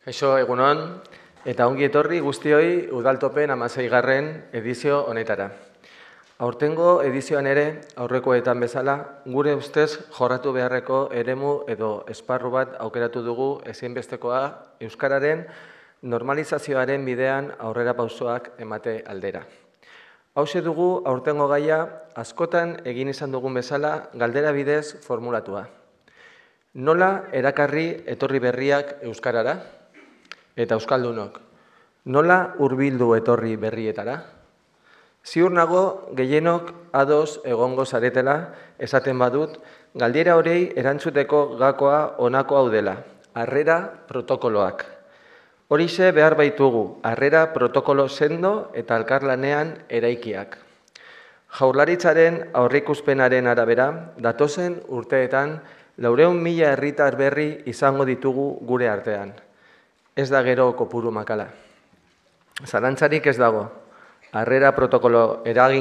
Kaixo, egunon, eta ongi etorri guztioi Udaltopen 16. edizio honetara. Aurtengo edizioan ere, aurrekoetan bezala, gure ustez jorratu beharreko eremu edo esparru bat aukeratu dugu ezinbestekoa euskararen normalizazioaren bidean aurrera pausoak emate aldera. Hauxe dugu aurtengo gaia askotan egin izan dugun bezala galdera bidez formulatua. Nola erakarri etorri berriak euskarara? Eta euskaldunok, nola hurbildu etorri berrietara? Ziur nago gehienok ados egongo zaretela esaten badut, galdera horiei erantzuteko gakoa honako hau dela, harrera protokoloak. Horixe behar baitugu, harrera protokolo sendo eta elkarlanean eraikiak. Jaurlaritzaren aurreikuspenaren arabera, datozen urteetan 400.000 herritar berri izango ditugu gure artean. Ez da gero kopuru makala. Zalantzarik ez dago. Harrera protokolo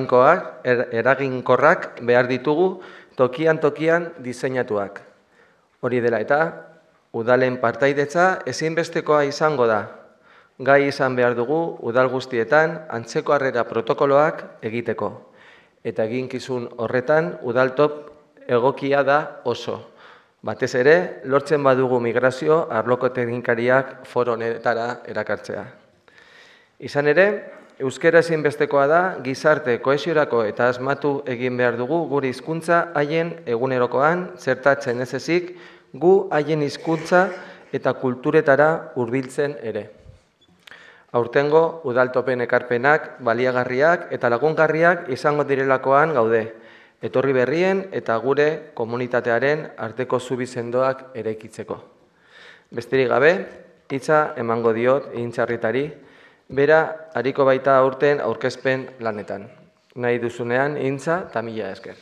eraginkorrak behar ditugu tokian diseinatuak. Hori dela eta, udalen partaidetza ezinbestekoa izango da. Gai izan behar dugu udal guztietan antzeko harrera protokoloak egiteko. Eta eginkizun horretan udaltop egokia da oso. Batez ere, lortzen badugu migrazio arloko teknikariak foro honetara erakartzea. Izan ere, euskara ezinbestekoa da gizarte kohesiorako eta asmatu egin behar dugu gure hizkuntza haien egunerokoan zertatzen ez ezik gu haien hizkuntza eta kulturetara hurbiltzen ere. Aurtengo udaltopen ekarpenak baliagarriak eta lagungarriak izango direlakoan gaude. Etorri berrien eta gure komunitatearen arteko zubi sendoak eraikitzeko. Besterik gabe, hitza emango diot Intxarritari, bera ariko baita aurten aurkezpen lanetan. Nahi duzunean, Intxa, eta mila esker.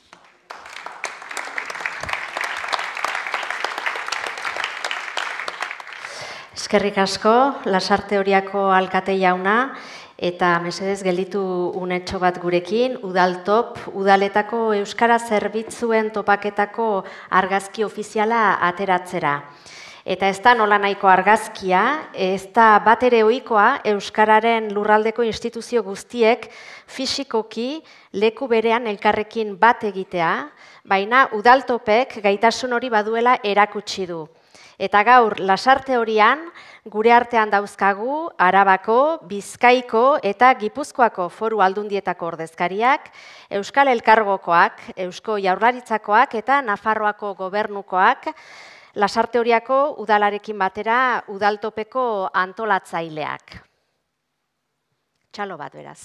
Eskerrik asko, Lasarte Oriako alkate jauna, eta mesedez gelditu unetxo bat gurekin, Udaltop, udaletako euskara zerbitzuen topaketako argazki ofiziala ateratzera. Eta ez da nola nahiko argazkia, ez da bat ere ohikoa euskararen lurraldeko instituzio guztiek fisikoki leku berean elkarrekin bat egitea, baina Udaltopek gaitasun hori baduela erakutsi du. Eta gaur, Lasarte Orian, gure artean dauzkagu, Arabako, Bizkaiko eta Gipuzkoako foru aldundietako ordezkariak, Euskal Elkargokoak, Eusko Jaurlaritzakoak eta Nafarroako gobernukoak, Lasarte Oriako udalarekin batera Udaltopeko antolatzaileak. Txalo bat beraz.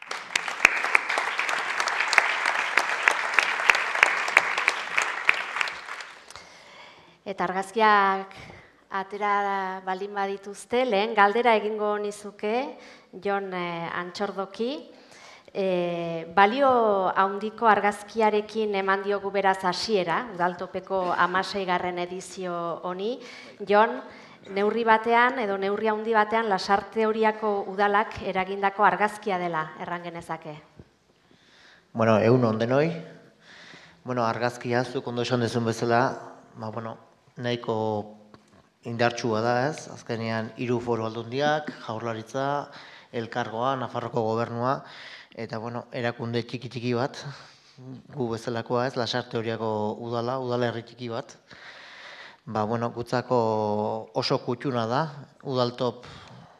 Eta argazkiak atera baldin badituzte, lehen galdera egingo nizuke, Jon Antxordoki. Balio handiko argazkiarekin eman diogu beraz hasiera, Udaltopeko 16. edizio honi. Jon, neurri batean edo neurri handi batean Lasarte Oriako udalak eragindako argazkia dela erran genezake. Bueno, egun on denoi. Argazkia zuk ondo esan dezun bezala, nahiko indartsua da ez, azkenean 3 foru aldundiak, Jaurlaritza, Elkargoa, Nafarroko gobernua, eta erakunde txiki bat, gu bezalakoa ez, Lasarte Oriako udala, udalerri txiki bat. Gutzako oso kutxuna da, Udaltop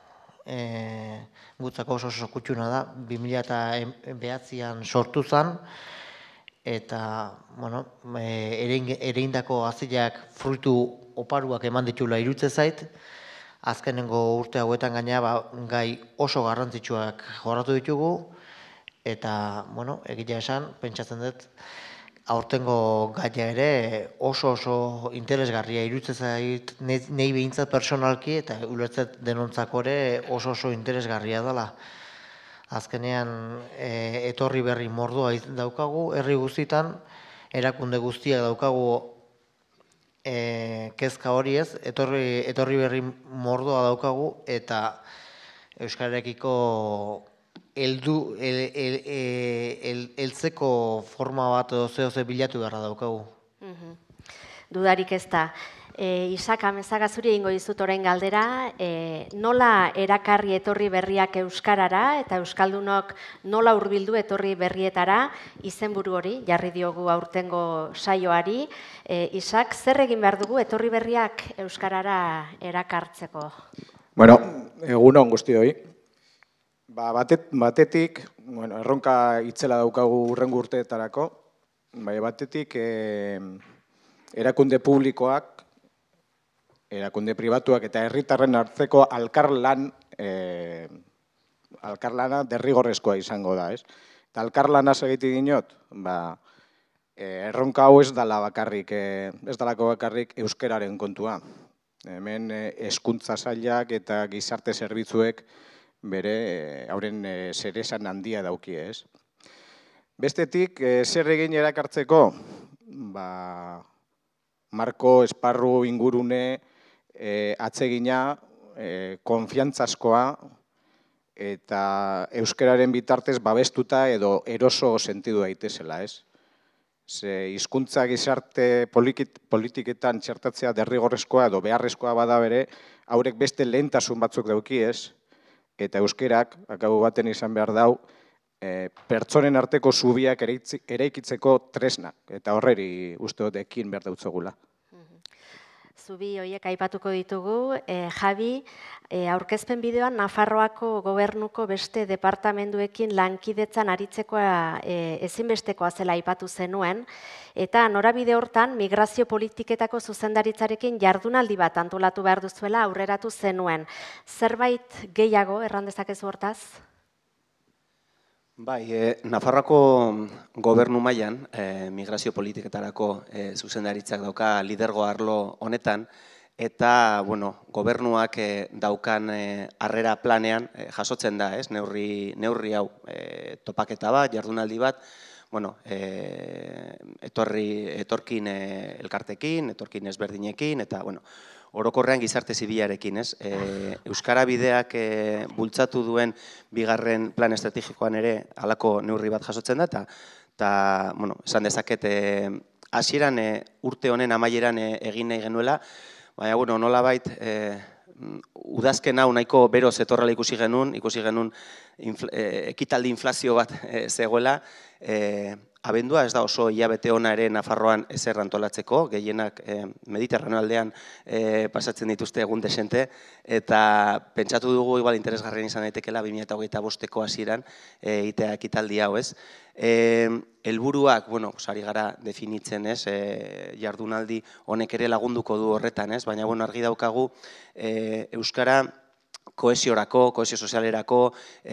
gutzako oso kutxuna da, 2009an sortu zen, eta ereindako haziak fruitu oparuak eman ditula irutze zait, azkenengo urte hauetan gaina gai oso garrantzitsuak jorratu ditugu, eta egia esan, pentsatzen dut, aurtengo gaia ere oso interesgarria irutze zait nahi behintzat personalki, eta ulertzet denontzako ere oso interesgarria dela. Azkenean etorri berri mordoa daukagu, herri guztitan, erakunde guztiak daukagu kezka hori ez, etorri berri mordoa daukagu, eta euskararekiko heltzeko forma bat edo ze bilatu beharra daukagu. Dudarik ez da. Isak Amezaga zuri egingo dizut orain galdera, nola erakarri etorri berriak euskarara eta euskaldunok nola hurbildu etorri berrietara, izenburu hori jarri diogu aurtengo saioari. Isak, zer egin behar dugu etorri berriak euskarara erakartzeko? Bueno, egunon guztioi. Batetik, erronka itzela daukagu hurrengo urteetarako, batetik erakunde publikoak, erakunde pribatuak eta herritarren arteko alkarlana derrigorrezkoa izango da, ez? Eta alkarlana segiti dinot, erronka hau ez dalako bakarrik euskararen kontua. Hemen hezkuntza sailak eta gizarte zerbitzuek bere hauren zeresan handia dauki, ez? Bestetik, zer egin erakartzeko? Marko, esparru, ingurune, atsegina, konfiantzazkoa eta euskararen bitartez babestuta edo eroso sentidu daitezela, ez? Hizkuntza gizarte politiketan txertatzea derrigorrezkoa edo beharrezkoa bada bere, haurek beste lehentasun batzuk dauki, ez? Eta euskerak, akabu baten izan behar dau, pertsonen arteko zubiak eraikitzeko tresnak, eta horreri uste dut ekin behar dautzogula. Zubi horiek aipatuko ditugu. Javi, aurkezpen bideoan Nafarroako gobernuko beste departamenduekin lankidetzan aritzekoa ezinbestekoa zela aipatu zenuen, eta norabide hortan migrazio politiketako zuzendaritzarekin jardunaldi bat antolatu behar duzuela aurreratu zenuen. Zerbait gehiago erran dezakezu hortaz? Bai, Nafarroako gobernu mailan migrazio politiketarako zuzendaritzak dauka lidergo arlo honetan, eta gobernuak daukan harrera planean jasotzen da, neurri hau topaketa bat, jardunaldi bat, etorkin elkartekin, etorkin ezberdinekin, eta orokorrean gizarte zibilarekin, ez? Euskara bideak bultzatu duen bigarren plan estrategikoan ere halako neurri bat jasotzen da, eta esan dezaket hasieran urte honen amaieran egin nahi genuela, baina nolabait udazken hau nahiko bero zetorrela ikusi genuen ekitaldi inflazio bat zegoela, abendua ez da oso hilabete ona ere Nafarroan ezer antolatzeko, gehienak Mediterraneo aldean pasatzen dituzte egun desente, eta pentsatu dugu igual interesgarrien izan daitekeela 2025ko hasieran egitea ekitaldi hau, ez? Helburuak, ari gara definitzen, ez? Jardunaldi honek ere lagunduko du horretan, ez? Baina argi daukagu euskara kohesiorako, kohesio sozialerako,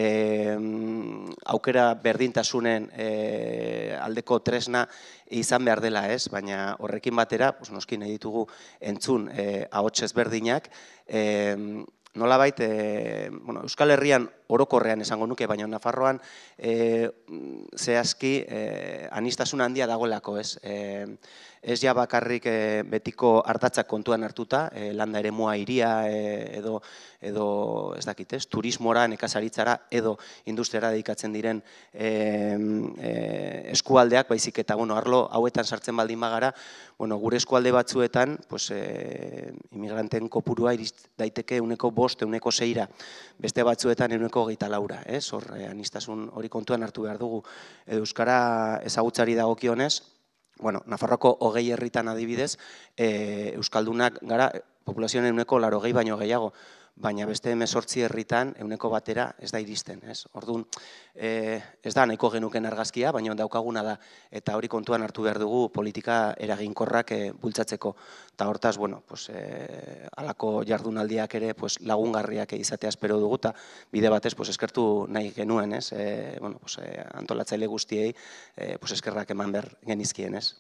aukera berdintasunen aldeko tresna izan behar dela, ez? Baina horrekin batera, noski nahi ditugu entzun ahots ezberdinak, nolabait, Euskal Herrian orokorrean esango nuke, baina Nafarroan zehazki aniztasun handia dagoelako, ez? Ez ja bakarrik betiko ardatzak kontuan hartuta, landa eremua hiria edo ez dakit, ez? Turismora, nekazaritzara edo industriara dedikatzen diren eskualdeak, baizik eta arlo hauetan sartzen baldin bagara, gure eskualde batzuetan inmigranten kopurua iriz daiteke 5%, 6%, beste batzuetan 24%, ez? Hor aniztasun hori kontuan hartu behar dugu. Euskara ezagutzari dagokionez, Nafarroako 20 herritan adibidez, euskaldunak gara populazioen 80% baino gehiago, baina beste 18 herritan 100% ez da iristen, ez? Orduan, ez da nahiko genuken argazkia, baina daukaguna da, eta hori kontuan hartu behar dugu politika eraginkorrak bultzatzeko. Eta hortaz, halako jardunaldiak ere lagungarriak izatea espero dugu, eta bide batez eskertu nahi genuen, ez? Antolatzaile guztiei eskerrak eman behar genizkien, ez?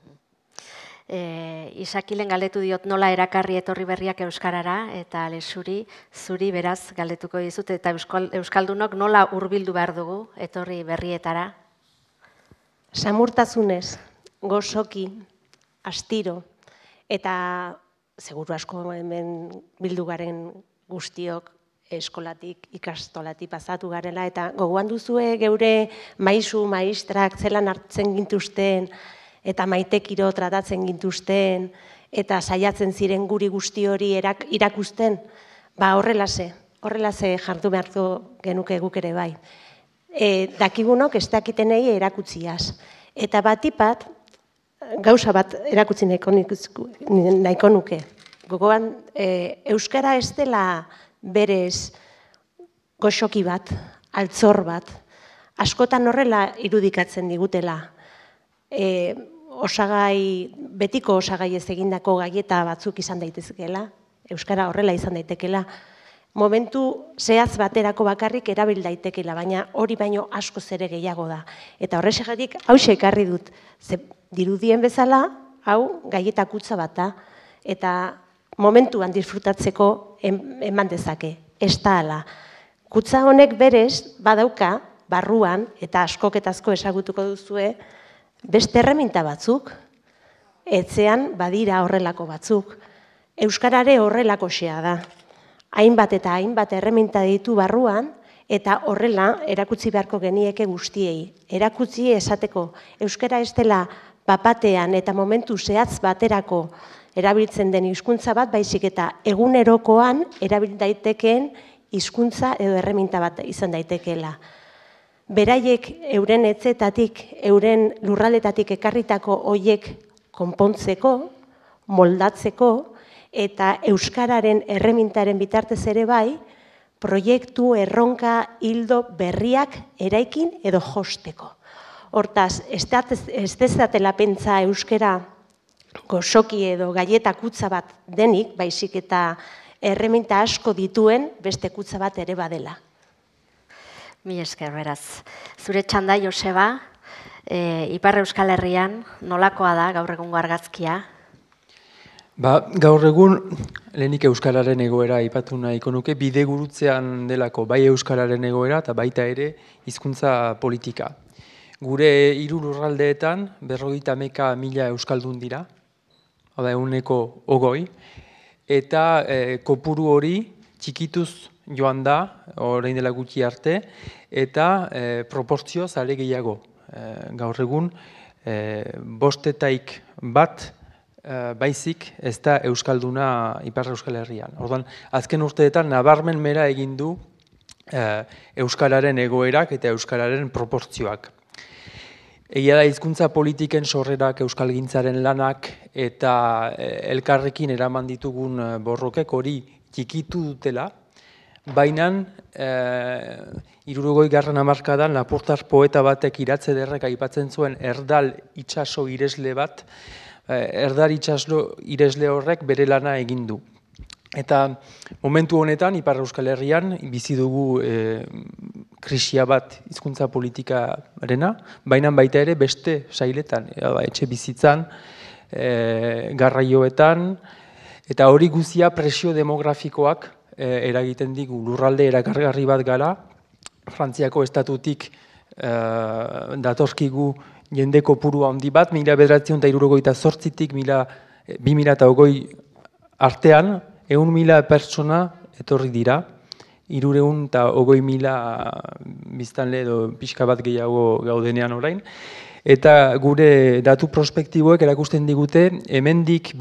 Isakilen galdetu diot nola erakarri etorri berriak euskarara, eta zuri beraz galdetuko dizut, eta euskaldunok nola hurbildu behar dugu etorri berrietara? Samurtasunez, gozoki, astiro, eta seguru asko hemen bildu garen guztiok eskolatik, ikastolatik pasatu garela, eta gogoan duzue geure maisu, maistrak zelan hartzen gintuzten, eta maitekiro tratatzen gintuzten, eta saiatzen ziren guri guzti hori irakusten, horrelase jardu beharko genuke guk ere bai. Dakigunok ez dakitenei erakutziaz. Eta batipat, gauza bat erakutsi nahiko nuke. Gogoan, euskara ez dela berez goxoki bat, altzor bat, askotan horrela irudikatzen digutela. Betiko osagai ez egindako gaieta batzuk izan daitezkeela, euskara horrela izan daitekela, momentu zehaz baterako bakarrik erabil daitekela, baina hori baino asko ere gehiago da. Eta horrexegatik hauxe ekarri dut, dirudien bezala, hau gaieta kutsa bata, eta momentuan disfrutatzeko eman dezake, ez da ala. Kutsa honek berez badauka, barruan, eta askoketazko ezagutuko duzue, beste erreminta batzuk, etzean badira horrelako batzuk. Euskarare horrelako xea da. Hainbat eta hainbat erreminta ditu barruan, eta horrela erakutsi beharko genieke guztiei. Erakutsi esateko, euskara ez dela papatean eta momentu zehatz baterako erabiltzen den hizkuntza bat, baizik eta egunerokoan erabil daitekeen hizkuntza edo erreminta bat izan daitekeela. Beraiek euren etxetatik, euren lurraldetatik ekarritako hoiek konpontzeko, moldatzeko, eta euskararen erremintaren bitartez ere bai, proiektu, erronka, hildo berriak eraikin edo josteko. Hortaz, ez dezatela pentsa euskara goxoki edo gaieta kutsa bat denik, baizik eta erreminta asko dituen beste kutsa bat ere badela. Mi esker, beraz. Zure txanda, Joseba, Ipar Euskal Herrian nolakoa da gaur egungo argazkia? Gaur egun, lehenik euskararen egoera aipatu nahiko nuke, bidegurutzean delako bai euskararen egoera eta baita ere hizkuntza politika. Gure 3 lurraldeetan 51.000 euskaldun dira, hau da 120, eta kopuru hori txikituz joan da, orain dela gutxi arte, eta proportzio zale gehiago. Gaur egun, 5 bat baizik ez da euskalduna Ipar Euskal Herrian. Orduan, azken urteetan nabarmen mera egin du euskararen egoerak eta euskararen proportzioak. Egia da hizkuntza politiken sorrerak, euskalgintzaren lanak eta elkarrekin eraman ditugun borrokek hori txikitu dutela, baina 60. hamarkadan Lapurtar poeta batek Iratze Ederrek aipatzen zuen Erdal itsaso iresle bat, Erdal itsaso iresle horrek bere lana egin du. Eta momentu honetan, Ipar Euskal Herrian, bizi dugu krisia bat hizkuntza politikarena, baina baita ere beste sailetan, etxe bizitzan, garraioetan, eta hori guzia presio demografikoak eragiten digu. Lurralde erakargarri bat gara, Frantziako estatutik datorkigu jende kopuru handi bat, 1978tik 2020 artean, 100.000 pertsona etorri dira, 320.000 biztanle edo pixka bat gehiago gaudenean orain, eta gure datu prospektiboek erakusten digute, hemendik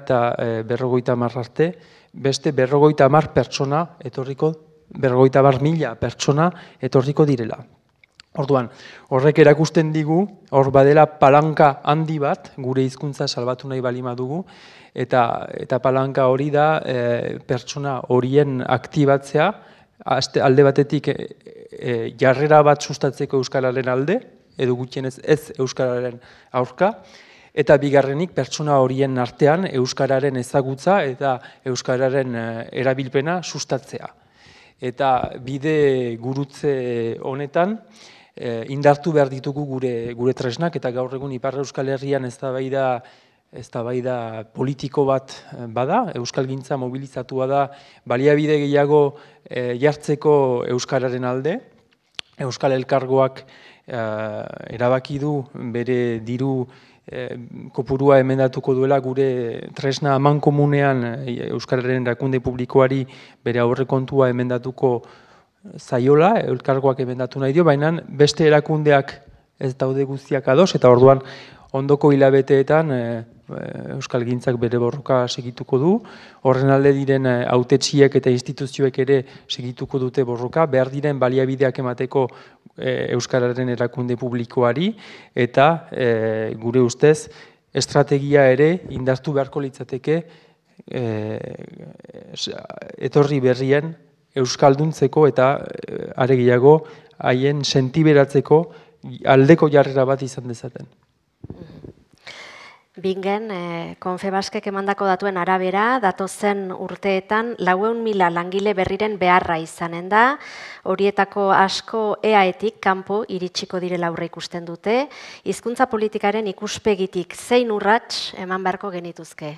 2050 arte, beste 50.000 pertsona etorriko, 50.000 pertsona etorriko direla. Orduan, horrek erakusten digu, hor badela palanka handi bat, gure hizkuntza salbatu nahi balima dugu, eta palanka hori da pertsona horien aktibatzea, alde batetik jarrera bat sustatzeko euskararen alde, edo gutxienez ez euskararen aurka, eta bigarrenik pertsona horien artean euskararen ezagutza eta euskararen erabilpena sustatzea. Eta bide gurutze honetan, indartu behar ditugu gure tresnak, eta gaur egun Ipar Euskal Herrian eztabaida politiko bat bada, euskalgintza mobilizatua da, baliabide gehiago jartzeko euskararen alde, Euskal Elkargoak erabaki du bere diru kopurua emendatuko duela gure tresna amankomunean Euskararen erakunde publikoari bere aurrekontua emendatuko zaiola, elkargoak emendatu nahi dio, baina beste erakundeak ez daude guztiak ados, eta orduan ondoko hilabeteetan Euskal Gintzak bere borroka segituko du, horren alde diren hautetsiek eta instituzioek ere segituko dute borroka, behar diren baliabideak emateko Euskararen erakunde publikoari, eta gure ustez, estrategia ere indartu beharko litzateke etorri berrien euskalduntzeko eta are gehiago haien sentiberatzeko aldeko jarrera bat izan dezaten. Bingen, Confebaskek emandako datuen arabera, datozen urteetan 400.000 langile berriren beharra izanen da, horietako asko EAEtik kanpo iritsiko direla aurre ikusten dute, hizkuntza politikaren ikuspegitik zein urrats eman beharko genituzke?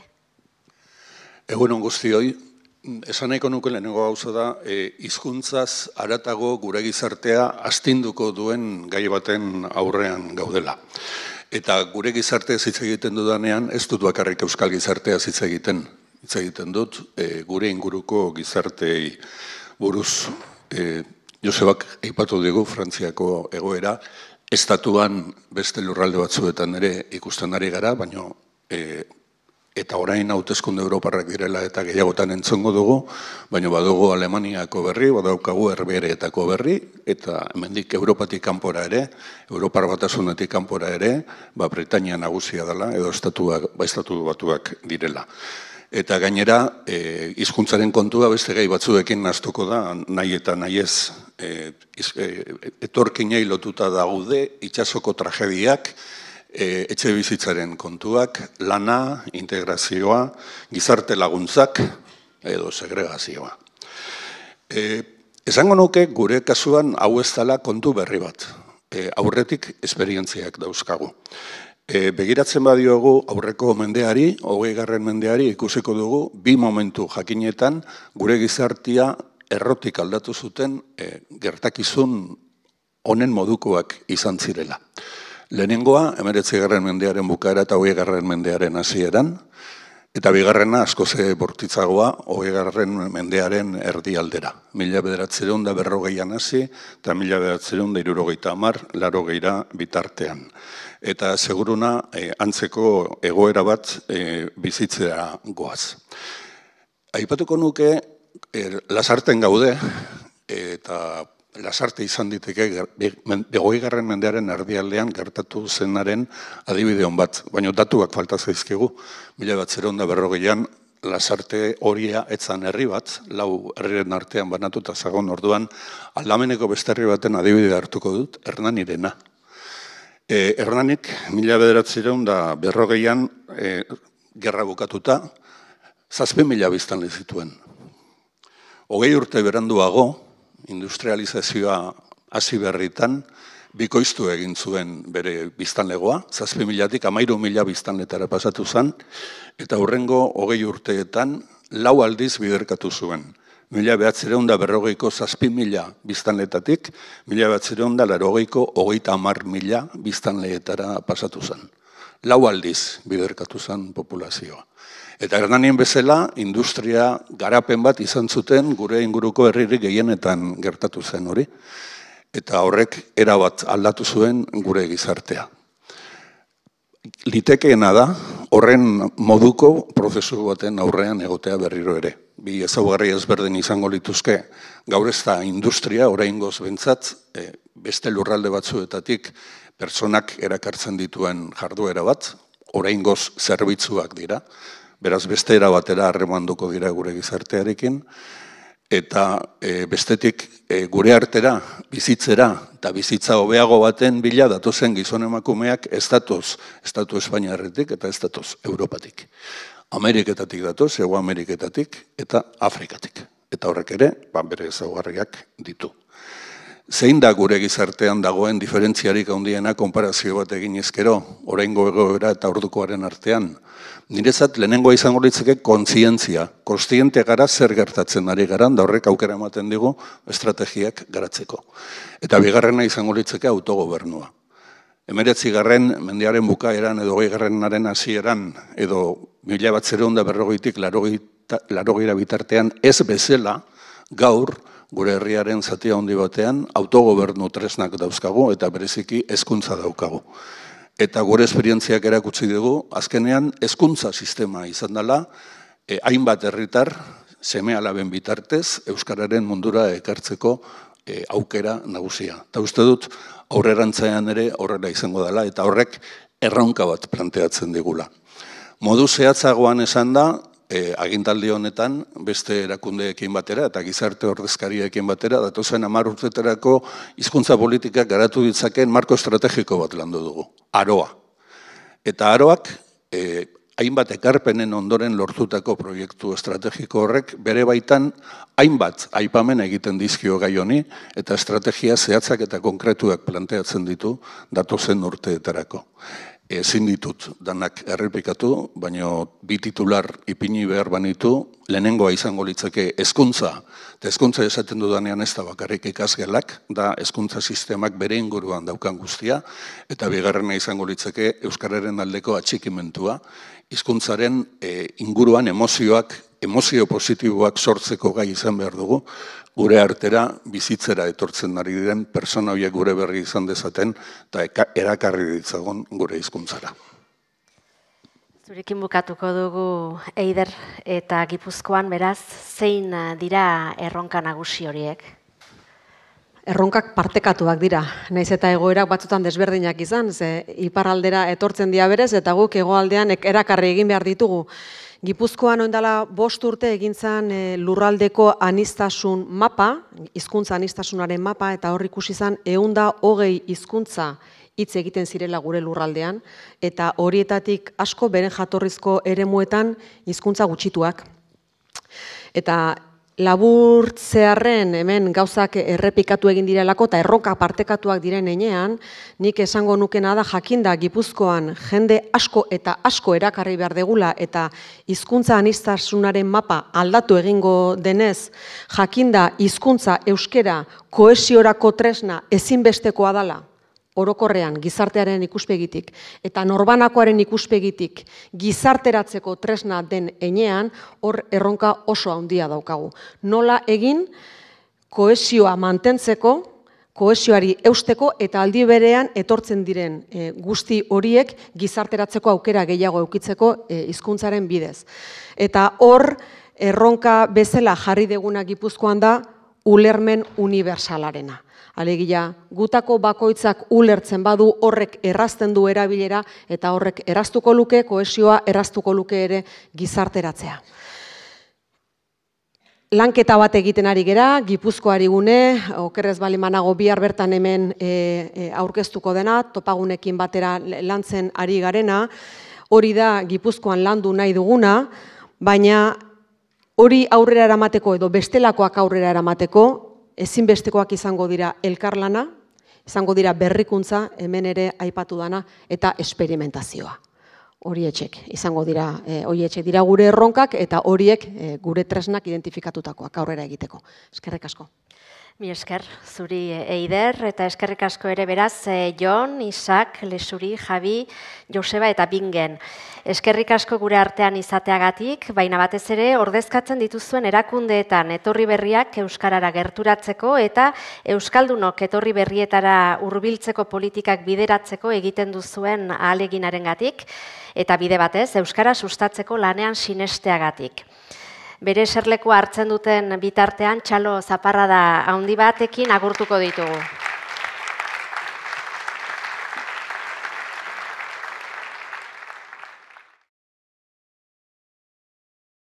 Egunon guztioi, esan nahiko nuke lehenengo gauza da, hizkuntzaz haratago gure gizartea astinduko duen gai baten aurrean gaudela. Eta gure gizartea hitz egiten dudanean, ez dut bakarrik euskal gizartea hitz egiten dut, gure inguruko gizartei buruz. Josebak aipatu dugu Frantziako egoera, estatuan beste lurralde batzuetan ere ikusten ari gara, baina eta orain hauteskunde europarrak direla eta gehiagotan entzongo dugu, baina badugu Alemaniako berri, badaukagu Herbehereetako berri, eta hemendik Europatik kanpora ere, Europar Batasunetik kanpora ere, Britainia nagusia dela, edo estatu batuak direla. Eta gainera, hizkuntzaren kontua beste gai batzuekin nahastuko da, nahi eta nahi ez, etorkinei lotuta daude, itsasoko tragediak, etxe bizitzaren kontuak, lana, integrazioa, gizarte laguntzak edo segregazioa. Esango nuke gure kasuan hau ez dela kontu berri bat. Aurretik esperientziak dauzkagu. Begiratzen badiogu aurreko mendeari, 20. mendeari ikusiko dugu, bi momentu jakinetan gure gizartia errotik aldatu zuten gertakizun honen modukoak izan zirela. Lehenengoa, 19. mendearen bukaera eta 20. mendearen hasieran, eta bigarrena askoz bortitzagoa 20. mendearen erdialdera. 1940an hasi eta 1970, 80 bitartean. Eta seguruna antzeko egoera bat bizitzera goaz. Aipatuko nuke, lasarten gaude, eta lasarte izan diteke 20. mendearen erdialdean gertatu zenaren adibide hon bat, baina datuak falta zaizkigu. 1940an lasarte horia etzan herri bat, 4 herriren artean banatuta zagon orduan, Aldameneko beste herri baten adibide hartuko dut, Hernanirena. Hernanik 1940an gerra bukatuta, 7.000 biztanle zituen. 20 urte beranduago, industrializazioa hasi berritan, bikoiztu egin zuen bere biztanlegoa, 7.000-tik 13.000 biztanletara pasatu zen, eta hurrengo 20 urteetan 4 aldiz biderkatu zuen. 1940ko 7.000 biztanletatik, 1980ko 30.000 biztanleetara pasatu zen. 4 aldiz biderkatu zen populazioa. Eta Hernanien bezala, industria garapen bat izan zuten gure inguruko herririk gehienetan gertatu zen hori. Eta horrek erabat aldatu zuen gure gizartea. Litekeena da, horren moduko prozesu baten aurrean egotea berriro ere. Bi ezaugarri ezberdin izango lituzke, gaur ez da industria, oraingoz bentsat, beste lurralde batzuetatik pertsonak erakartzen dituen jarduera bat, oraingoz zerbitzuak dira, beraz beste era batera harremanduko dira gure gizartearekin, eta bestetik gure artera, bizitzera, eta bizitza hobeago baten bila datozen gizon emakumeak ez datoz Estatu Espainiarretik eta ez datoz Europatik. Ameriketatik datoz, Hego Ameriketatik eta Afrikatik. Eta horrek ere, bere ezaugarriak ditu. Zein da gure gizartean dagoen diferentziarik handiena konparazio bat egin ezkero, oraingo egoera eta ordukoaren artean? Niretzat lehenengoa izango litzake kontzientzia, kontziente gara zer gertatzen ari garan, da horrek aukera ematen digu estrategiak garatzeko. Eta bigarrena izango litzake autogobernua. 19. mendearen bukaeran edo 20. hasieran edo 1940tik 80 bitartean ez bezala gaur gure herriaren zatia handi batean autogobernu tresnak dauzkagu eta bereziki hezkuntza daukagu. eta gure esperientziak erakutsi dugu, azkenean hezkuntza sistema izan dela, hainbat herritar, seme-alaben bitartez, euskararen mundura ekartzeko aukera nagusia. Eta uste dut, aurrerantzean ere horrela izango dela, eta horrek erronka bat planteatzen digula. Modu zehatzagoan esan da, agintaldi honetan, beste erakundeekin batera eta gizarte ordezkariekin batera, datozen 10 urtetarako hizkuntza politikak garatu ditzaken marko estrategiko bat landu dugu, Aroa. Eta Aroak, hainbat ekarpenen ondoren lortutako proiektu estrategiko horrek, bere baitan hainbat aipamen egiten dizkio gai honi, eta estrategia zehatzak eta konkretuak planteatzen ditu datozen urteetarako. Ezin ditut danak errepikatu, baina bi titular ipini behar banitu, lehenengoa izango litzake hezkuntza, eta hezkuntza esaten dudanean ez da bakarrik ikasgelak, da hezkuntza sistemak bere inguruan daukan guztia, eta bigarrena izango litzake euskararen aldeko atxikimentua, hizkuntzaren inguruan emozio positiboak sortzeko gai izan behar dugu, gure artera bizitzera etortzen ari diren pertsona horiek gure berri izan dezaten eta erakarri ditzagun gure hizkuntzara. Zurekin bukatuko dugu Eider eta Gipuzkoan beraz, zein dira erronka nagusi horiek? Erronkak partekatuak dira, naiz eta egoerak batzutan desberdinak izan, ze iparraldera etortzen dira berez eta guk hegoaldean erakarri egin behar ditugu. Gipuzkoan oindala 5 urte egin zen lurraldeko aniztasun mapa, hizkuntza anistasunaren mapa, eta hor ikusi zen 120 hizkuntza hitz egiten zirela gure lurraldean, eta horietatik asko beren jatorrizko eremuetan hizkuntza gutxituak. Eta laburtzearren hemen gauzak errepikatu egin direlako eta erronka partekatuak diren heinean, nik esango nukena da jakinda Gipuzkoan jende asko eta asko erakarri behar degula eta hizkuntza anistasunaren mapa aldatu egingo denez, jakinda hizkuntza euskera kohesiorako tresna ezinbestekoa dela, orokorrean gizartearen ikuspegitik eta norbanakoaren ikuspegitik gizarteratzeko tresna den heinean, hor erronka oso handia daukagu. Nola egin kohesioa mantentzeko, kohesioari eusteko eta aldi berean etortzen diren guzti horiek gizarteratzeko aukera gehiago eukitzeko hizkuntzaren bidez. Eta hor erronka bezala jarri deguna Gipuzkoan da ulermen unibersalarena. Alegia, gutako bakoitzak ulertzen badu horrek errazten du erabilera eta horrek erraztuko luke, kohesioa erraztuko luke ere gizarteratzea. Lanketa bat egiten ari gera, Gipuzkoari gune, okerrez balimanago bihar bertan hemen aurkeztuko dena, topagunekin batera lantzen ari garena, hori da Gipuzkoan landu nahi duguna, baina hori aurrera eramateko edo bestelakoak aurrera eramateko, ezinbestekoak izango dira elkarlana, izango dira berrikuntza, hemen ere aipatu dana, eta esperimentazioa. Horietxek izango dira, horietxek dira gure erronkak eta horiek gure tresnak identifikatutakoak aurrera egiteko. Eskerrik asko. Mi esker, zuri Eider, eta eskerrik asko ere beraz, Jon, Isak, Lesuri, Javi, Joseba eta Bingen. Eskerrik asko gure artean izateagatik, baina batez ere ordezkatzen dituzuen erakundeetan etorri berriak euskarara gerturatzeko eta euskaldunok etorri berrietara hurbiltzeko politikak bideratzeko egiten duzuen ahaleginarengatik eta bide batez euskara sustatzeko lanean sinesteagatik. Bere eserlekua hartzen duten bitartean txalo zaparrada handi batekin agurtuko ditugu.